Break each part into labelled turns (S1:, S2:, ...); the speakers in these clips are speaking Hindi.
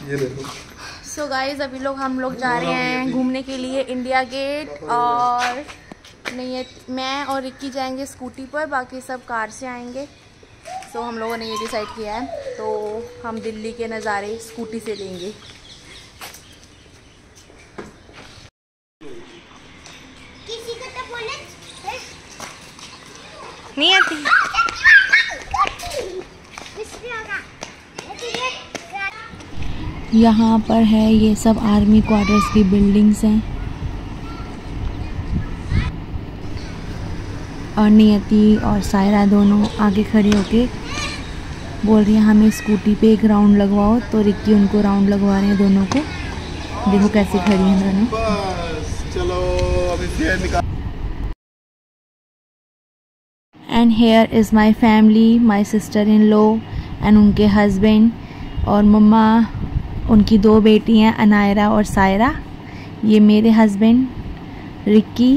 S1: ये देखो।
S2: सो गाइज अभी हम लोग जा रहे हैं घूमने के लिए इंडिया गेट, और नहीं मैं और रिक्की जाएंगे स्कूटी पर, बाकी सब कार से आएंगे। सो हम लोगों ने ये डिसाइड किया है, तो हम दिल्ली के नज़ारे स्कूटी से लेंगे। नहीं आती। यहाँ पर है ये सब आर्मी क्वार्टर्स की बिल्डिंग्स हैं, और नियति और सायरा दोनों आगे खड़े होके बोल रही हैं हमें स्कूटी पे एक राउंड लगवाओ, तो रिक्की उनको राउंड लगवा रहे हैं दोनों को। देखो कैसे खड़ी हैं दोनों।
S1: बस चलो अभी फिर निकाल।
S2: And here is my family, my sister in law and उनके हस्बैंड, और मम्मा, उनकी 2 बेटी हैं अनायरा और सायरा। ये मेरे हस्बैंड रिक्की।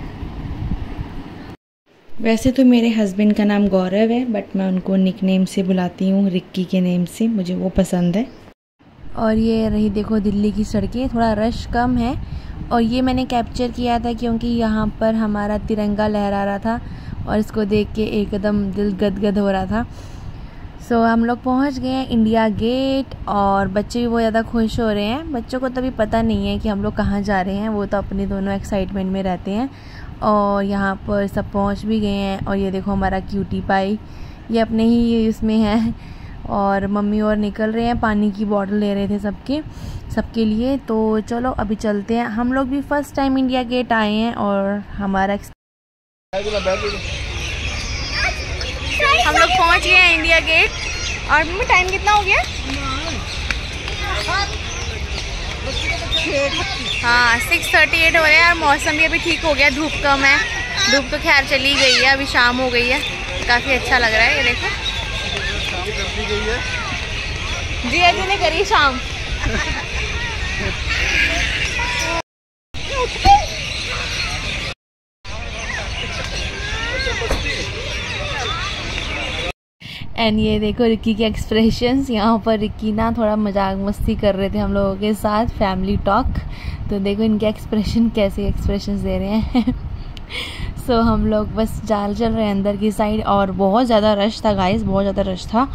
S2: वैसे तो मेरे हस्बैंड का नाम गौरव है, बट मैं उनको निकनेम से बुलाती हूँ, रिक्की के नेम से, मुझे वो पसंद है। और ये रही देखो दिल्ली की सड़कें, थोड़ा रश कम है, और ये मैंने कैप्चर किया था क्योंकि यहाँ पर हमारा तिरंगा लहरा रहा था और इसको देख के एकदम दिल गदगद हो रहा था। सो हम लोग पहुँच गए हैं इंडिया गेट, और बच्चे भी बहुत ज़्यादा खुश हो रहे हैं। बच्चों को तो अभी पता नहीं है कि हम लोग कहाँ जा रहे हैं, वो तो अपने दोनों एक्साइटमेंट में रहते हैं। और यहाँ पर सब पहुँच भी गए हैं, और ये देखो हमारा क्यूटी पाई, ये अपने ही इसमें है, और मम्मी और निकल रहे हैं, पानी की बोतल ले रहे थे सबके लिए। तो चलो अभी चलते हैं। हम लोग भी फर्स्ट टाइम इंडिया गेट आए हैं, और हमारा हम लोग पहुँच गए हैं इंडिया गेट। और मम्मी टाइम कितना हो गया? हाँ 6:38 हो रहे हैं, और मौसम भी अभी ठीक हो गया, धूप कम है। धूप तो खैर चली गई है, अभी शाम हो गई है, काफ़ी अच्छा लग रहा है। ये देखो जिया जी ने करी शाम। एंड ये देखो रिक्की के एक्सप्रेशंस। यहाँ पर रिक्की ना थोड़ा मजाक मस्ती कर रहे थे हम लोगों के साथ, फैमिली टॉक। तो देखो इनके एक्सप्रेशन कैसे एक्सप्रेशंस दे रहे हैं। सो हम लोग बस चल रहे हैं अंदर की साइड, और बहुत ज़्यादा रश था गाइस, बहुत ज़्यादा रश था।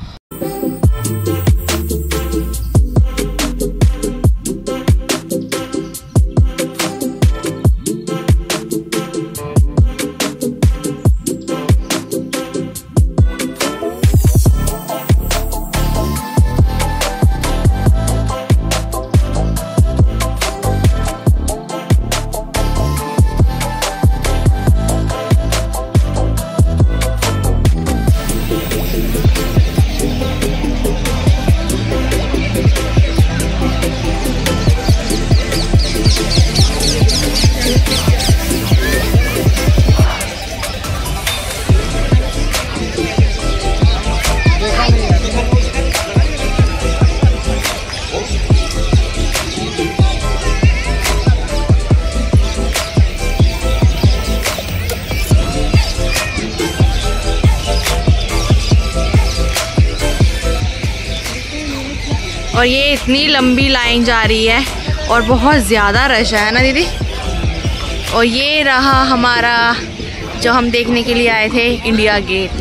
S2: और ये इतनी लंबी लाइन जा रही है, और बहुत ज़्यादा रश है ना दीदी। और ये रहा हमारा जो हम देखने के लिए आए थे इंडिया गेट।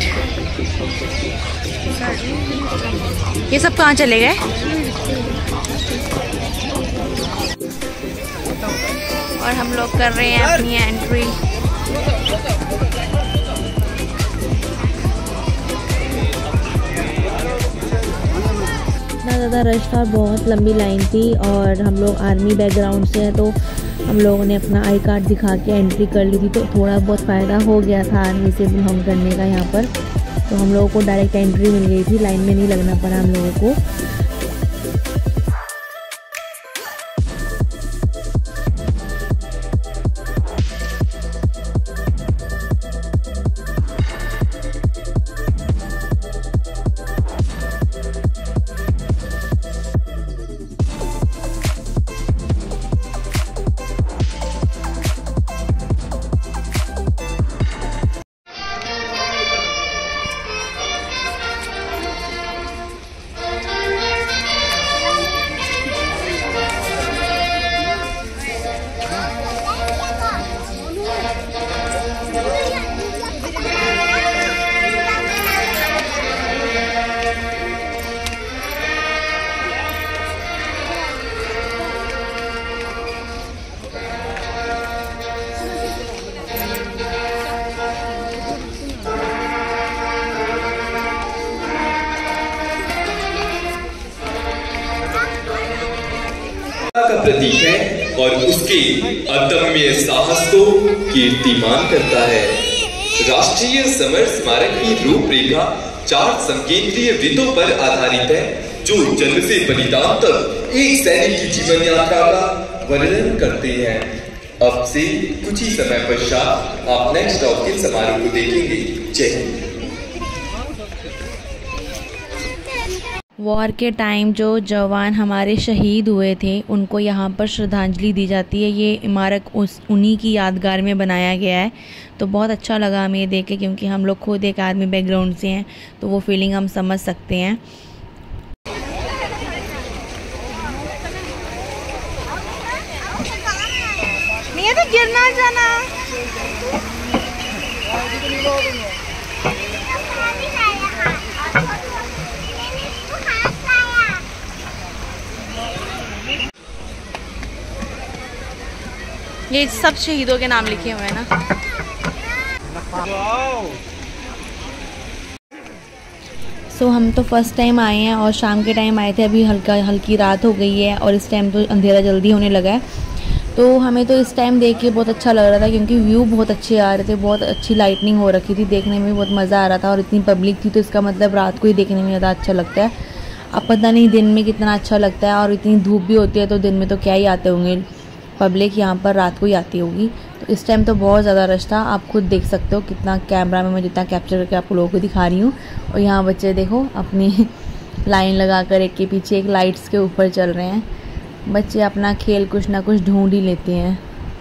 S2: ये सब कहाँ चले गए? और हम लोग कर रहे हैं अपनी एंट्री। इतना ज़्यादा रश था, बहुत लंबी लाइन थी, और हम लोग आर्मी बैकग्राउंड से हैं, तो हम लोगों ने अपना आई कार्ड दिखा के एंट्री कर ली थी, तो थोड़ा बहुत फ़ायदा हो गया था आर्मी से बिलोंग करने का यहाँ पर। तो हम लोगों को डायरेक्ट एंट्री मिल गई थी, लाइन में नहीं लगना पड़ा हम लोगों को।
S3: प्रतीक है और उसके अदम्य साहस को कीर्तिमान करता है। राष्ट्रीय समर स्मारक की रूपरेखा 4 संकेंद्रीय वृत्तों पर आधारित है, जो जन्म से बलिदान तक एक सैनिक की जीवन यात्रा का वर्णन करते हैं। अब से कुछ ही समय पश्चात आप नेक्स्ट ऑफ किन समारोह को देखेंगे। जय हिंद।
S2: वॉर के टाइम जो जवान हमारे शहीद हुए थे उनको यहाँ पर श्रद्धांजलि दी जाती है। ये इमारत उन्हीं की यादगार में बनाया गया है। तो बहुत अच्छा लगा हमें ये देख के, क्योंकि हम लोग खुद एक आर्मी बैकग्राउंड से हैं, तो वो फीलिंग हम समझ सकते हैं।
S4: नहीं तो गिरना जाना। ये सब शहीदों के नाम लिखे हुए हैं ना।
S2: सो हम तो फर्स्ट टाइम आए हैं और शाम के टाइम आए थे। अभी हल्की रात हो गई है और इस टाइम तो अंधेरा जल्दी होने लगा है। तो हमें तो इस टाइम देख के बहुत अच्छा लग रहा था, क्योंकि व्यू बहुत अच्छे आ रहे थे, बहुत अच्छी लाइटनिंग हो रखी थी, देखने में बहुत मज़ा आ रहा था। और इतनी पब्लिक थी तो इसका मतलब रात को ही देखने में ज़्यादा अच्छा लगता है। अब पता नहीं दिन में कितना अच्छा लगता है, और इतनी धूप भी होती है तो दिन में तो क्या ही आते होंगे पब्लिक, यहाँ पर रात को ही आती होगी। तो इस टाइम तो बहुत ज़्यादा रश था। आप खुद देख सकते हो कितना कैमरा में मैं जितना कैप्चर करके आप लोगों को दिखा रही हूँ। और यहाँ बच्चे देखो अपनी लाइन लगाकर एक के पीछे एक लाइट्स के ऊपर चल रहे हैं। बच्चे अपना खेल कुछ ना कुछ ढूंढ ही लेते हैं।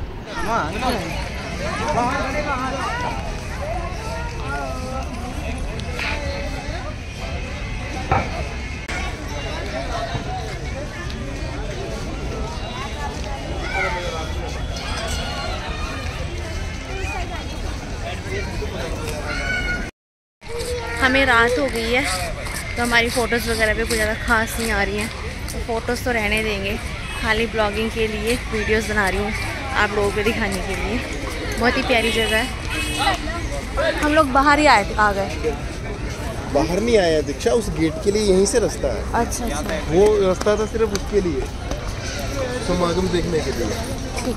S4: हमें रात हो गई है तो हमारी फ़ोटोज़ वगैरह पे कुछ ज़्यादा खास नहीं आ रही हैं, तो फ़ोटोज़ तो रहने देंगे। खाली ब्लॉगिंग के लिए वीडियोस बना रही हूँ आप लोगों को दिखाने के लिए। बहुत ही प्यारी जगह है। हम लोग बाहर ही आ गए।
S1: बाहर नहीं आया दीक्षा, उस गेट के लिए यहीं से रास्ता है।
S4: अच्छा अच्छा,
S1: वो रास्ता था सिर्फ उसके लिए, समागम देखने के लिए।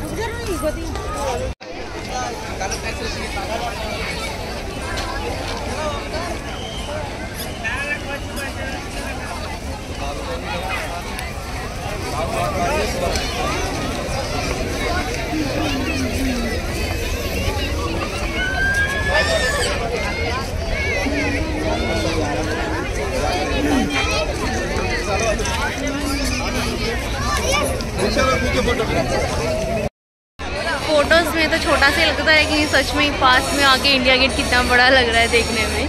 S4: फोटोज़ में तो छोटा सा लगता है, लेकिन सच में पास में आके इंडिया गेट कितना बड़ा लग रहा है देखने में।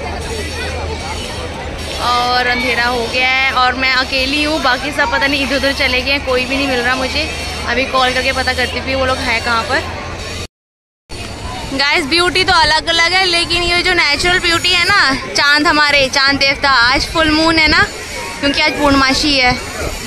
S4: और अंधेरा हो गया है और मैं अकेली हूँ, बाकी सब पता नहीं इधर उधर चले गए हैं, कोई भी नहीं मिल रहा मुझे। अभी कॉल करके पता करती थी वो लोग हैं कहाँ पर। गाइस ब्यूटी तो अलग अलग है, लेकिन ये जो नेचुरल ब्यूटी है ना, चांद हमारे चांद देवता, आज फुल मून है ना, क्योंकि आज पूर्णमासी है।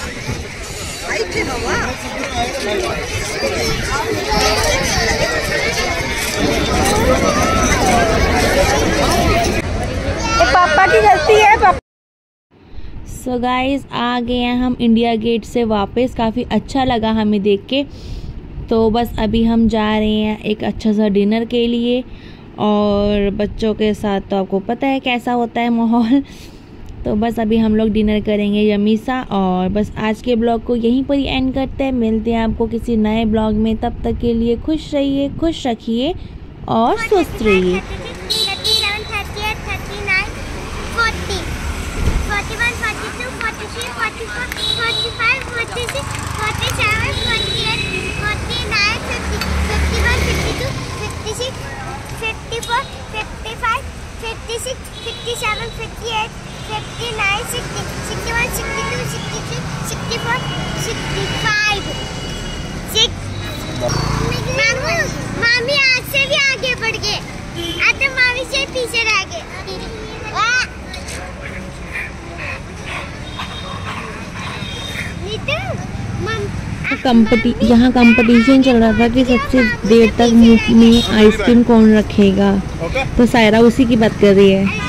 S4: पापा की गलती है पापा।
S2: सो गाइज आ गए हैं हम इंडिया गेट से वापस। काफ़ी अच्छा लगा हमें देख के। तो बस अभी हम जा रहे हैं एक अच्छा सा डिनर के लिए, और बच्चों के साथ तो आपको पता है कैसा होता है माहौल। तो बस अभी हम लोग डिनर करेंगे यम्मी सा, और बस आज के ब्लॉग को यहीं पर ही एंड करते हैं। मिलते हैं आपको किसी नए ब्लॉग में, तब तक के लिए खुश रहिए, खुश रखिए और स्वस्थ रहिए।
S5: मामी आज से भी आगे बढ़ गए, आज तो मामी से पीछे रह गए।
S2: यहाँ कंपटीशन चल रहा था कि सबसे देर तक मुंह में आइसक्रीम कौन रखेगा, तो सायरा उसी की बात कर रही है।